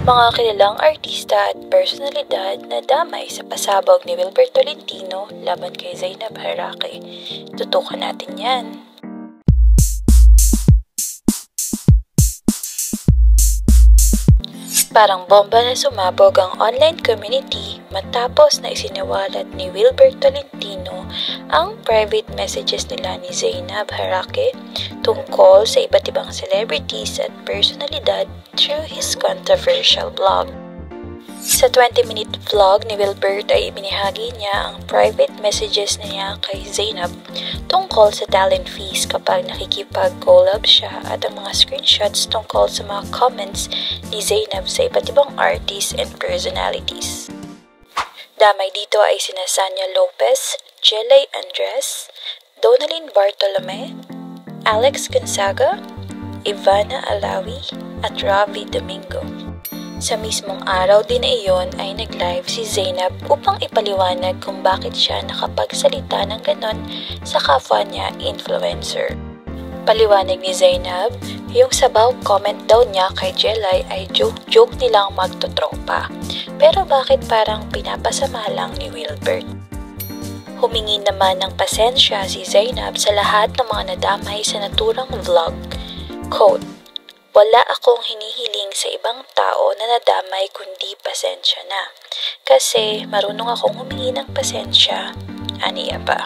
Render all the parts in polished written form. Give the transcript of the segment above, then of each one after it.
Mga kilalang artista at personalidad na damay sa pasabog ni Wilbert Tolentino laban kay Zainab Harake. Tutukan natin yan. Parang bomba na sumabog ang online community matapos na isinawalat ni Wilbert Tolentino ang private messages nila ni Zainab Harake tungkol sa iba't ibang celebrities at personalidad through his controversial blog. Sa 20-minute vlog ni Wilbert ay ibinahagi niya ang private messages niya kay Zainab tungkol sa talent fees kapag nakikipag-collab siya at ang mga screenshots tungkol sa mga comments ni Zainab sa iba't ibang artists and personalities. Damay dito ay sina Sanya Lopez, Jelay Andres, Donalyn Bartolome, Alex Gonzaga, Ivana Alawi at Ravi Domingo. Sa mismong araw din na iyon ay nag-live si Zainab upang ipaliwanag kung bakit siya nakapagsalita ng ganon sa kapwa niya influencer. Paliwanag ni Zainab, yung sabaw comment daw niya kay Jelay ay joke nilang magtotropa. Pero bakit parang pinapasama lang ni Wilbert? Humingi naman ng pasensya si Zainab sa lahat ng mga nadamay sa naturang vlog. Quote, "Wala akong hinihiling sa ibang tao na nadamay kundi pasensya na. Kasi marunong akong humingi ng pasensya," aniya pa.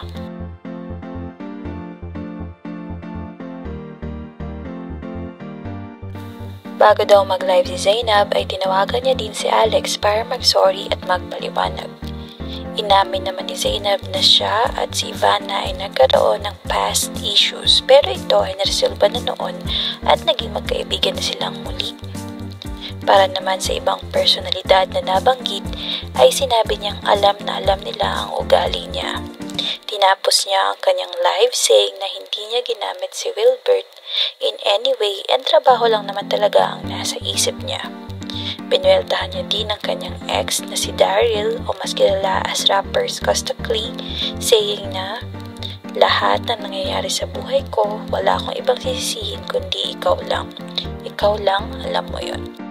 Bago daw mag-live si Zainab ay tinawagan niya din si Alex para mag-sorry at magpaliwanag. Inamin naman ni Zainab na siya at si Ivana ay nagkaroon ng past issues pero ito ay naresolba na noon at naging magkaibigan na silang muli. Para naman sa ibang personalidad na nabanggit ay sinabi niyang alam na alam nila ang ugali niya. Tinapos niya ang kanyang live saying na hindi niya ginamit si Wilbert in any way and trabaho lang naman talaga ang nasa isip niya. Pinuweltahan niya din ang kanyang ex na si Daryl o mas kilala as rapper Costa Clee, saying na, "Lahat ng nangyayari sa buhay ko, wala akong ibang sisisihin kundi ikaw lang. Ikaw lang, alam mo yon."